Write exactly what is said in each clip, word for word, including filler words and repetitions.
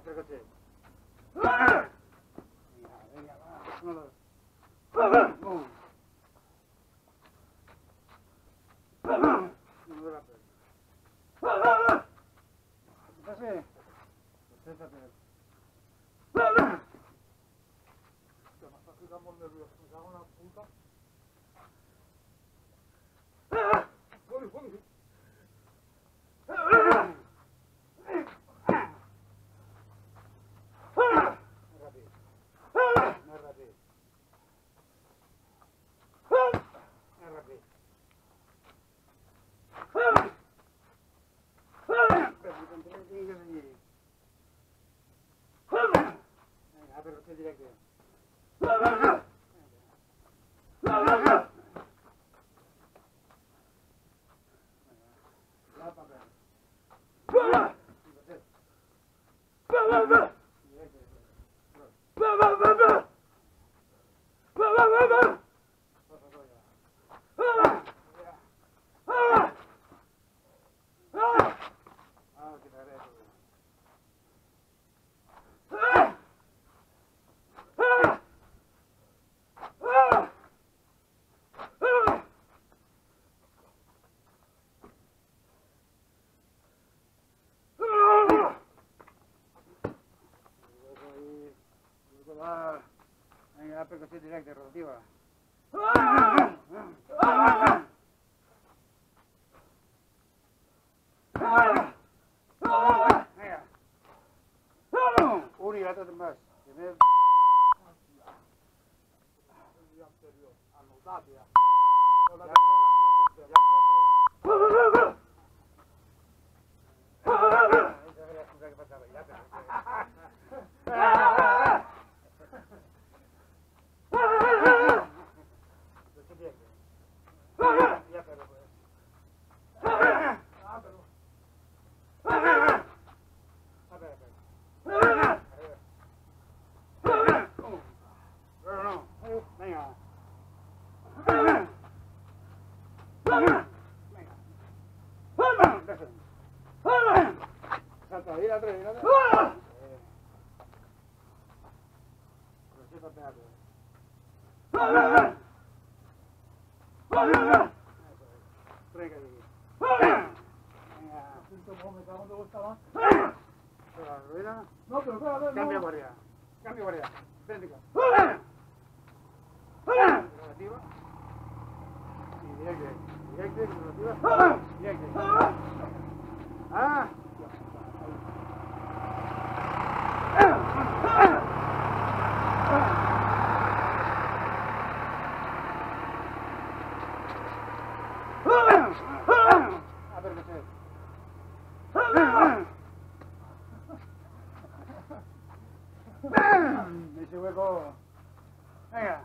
acércate. Venga, venga, va. Vámonos. Vamos. No me la pego. Pase. Acércate. Hostia, me está quedando nervioso. Me cago en la puta. ¡Joder, joder! Venga, percusión directa, rotativa. Venga. Un y otro más. Primer. No, pero claro, cambia guardia. Cambia guardia. Técnica. Relativa. Y directa. Directa, relativa. Directa. Ah. A ver, ¿qué es? Ese hueco. Venga.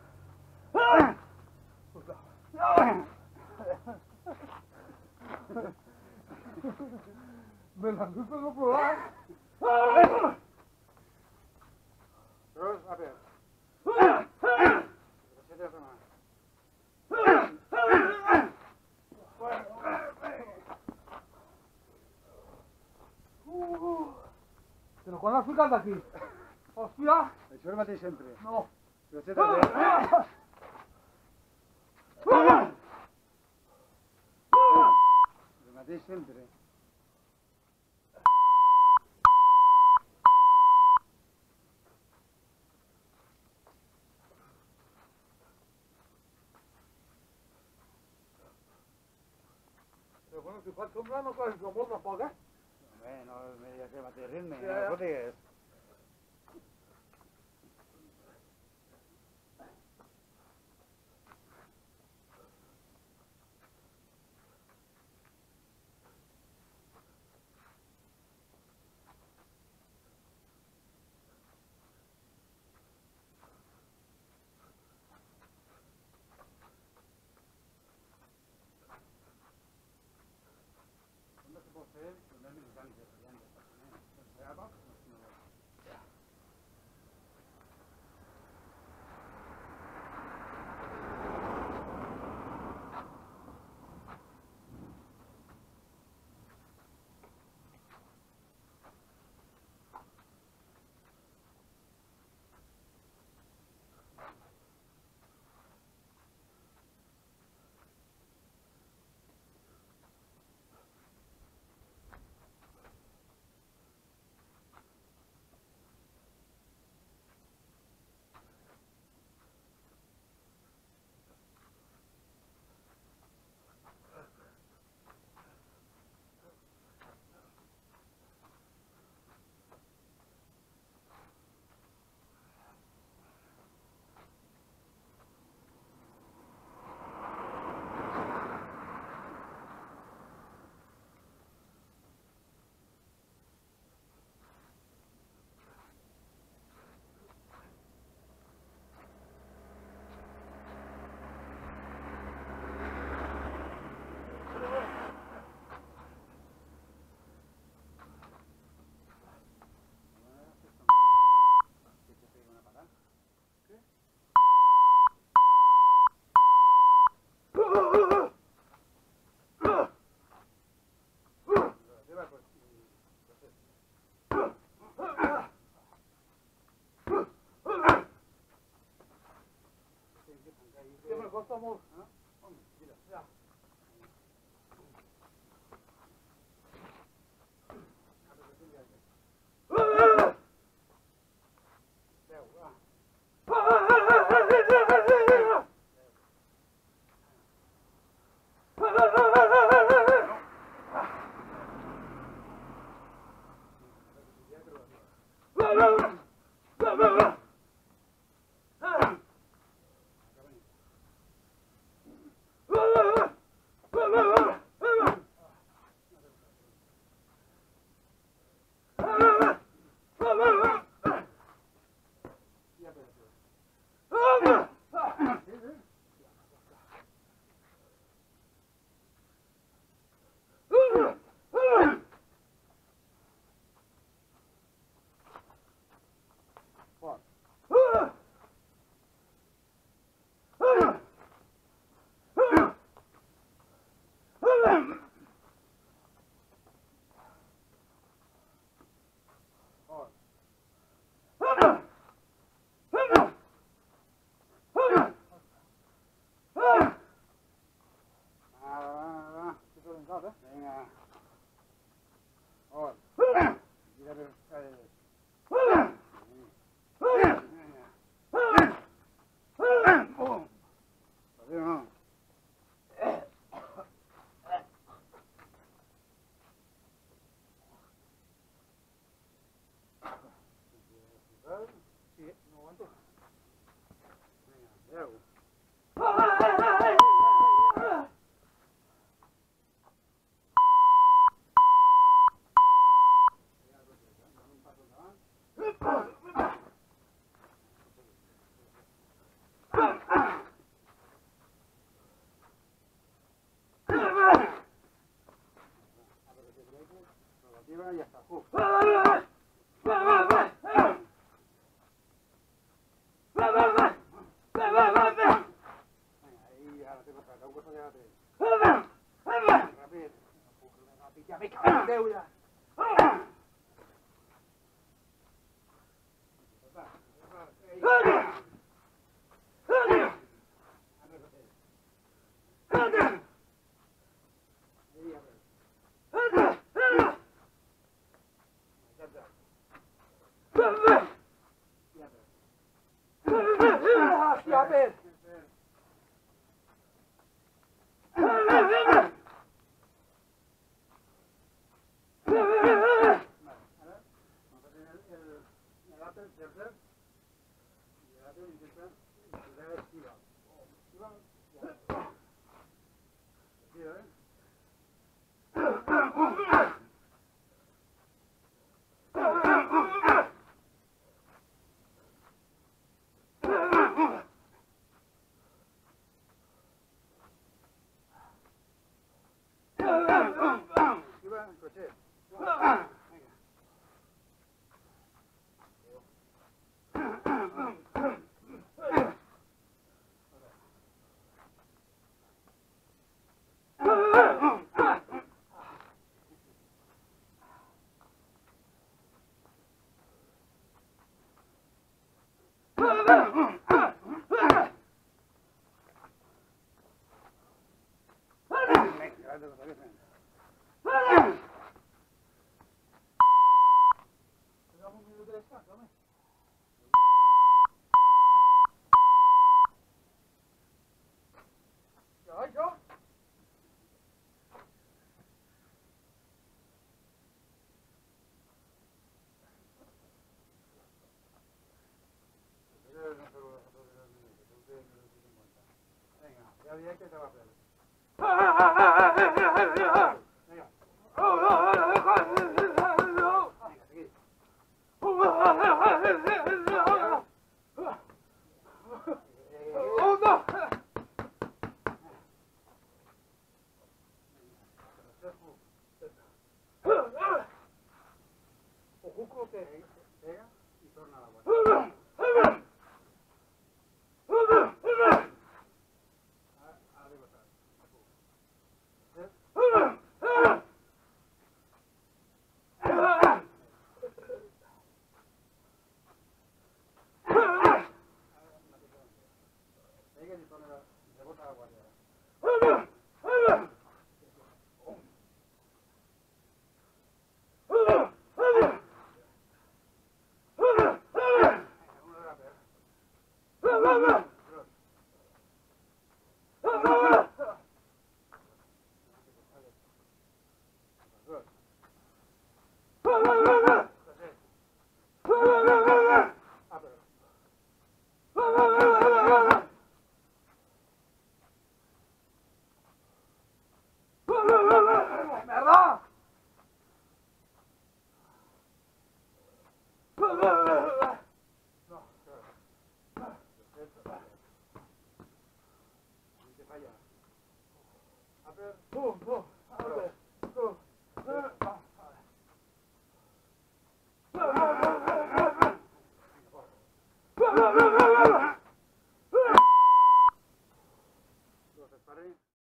Me la gusta no probar. Dos, a ver. Pero con las ficas de aquí. Hostia. Això és el mateix sempre. No. Però sé també. El mateix sempre. Però bueno, si fas sombra no coges molt tampoc, eh? Home, no me digas el mateix ritme, no ho fotis. Poner, poner mecánica, brillante, ¿no? estamos. Mira, ya. Venga. Ahora. Mira, sí, no aguanto. Venga, y ya está. Uh. Ahí, ahora tengo que sacar un coso de la tres. Rápido. Ya me cago en Déu, ya. Hostia, ver. Ya vi que te va a perder. Venga. Venga, seguid. Ojo, te pega y torna la vuelta. Rebota Pum, pum.